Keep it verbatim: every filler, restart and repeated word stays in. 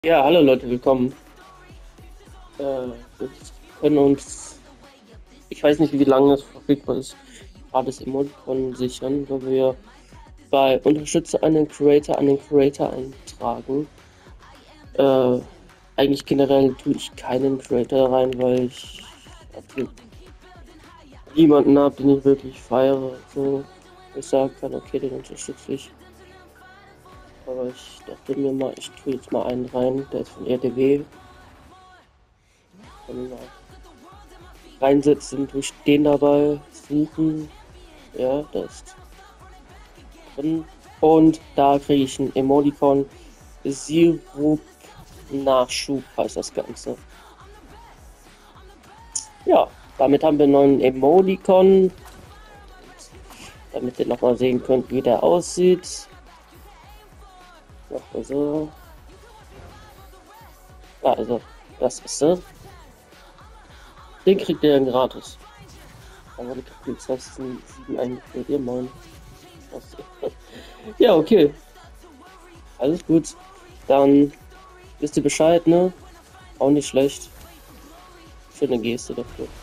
Ja, hallo Leute, willkommen. Äh, wir können uns, ich weiß nicht, wie lange es verfügbar ist, gerade das Emoticon sichern, weil wir bei Unterstütze einen Creator einen Creator eintragen. Äh, eigentlich generell tue ich keinen Creator rein, weil ich absolut niemanden habe, den ich wirklich feiere. So, ich sagen kann, okay, den unterstütze ich. Aber ich dachte mir mal, ich tue jetzt mal einen rein, der ist von R D W. Kann man mal reinsetzen, durch den dabei suchen. Ja, das ist drin. Und da kriege ich ein Emoticon. Sirup Nachschub heißt das Ganze. Ja, damit haben wir einen neuen Emoticon. Damit ihr nochmal sehen könnt, wie der aussieht. Machen wir so. Ja, also, das ist er. Den kriegt ihr dann gratis. Aber die Kapitel sieben eingeführt, ihr Mann. Ja, okay. Alles gut. Dann wisst ihr Bescheid, ne? Auch nicht schlecht. Schöne Geste dafür.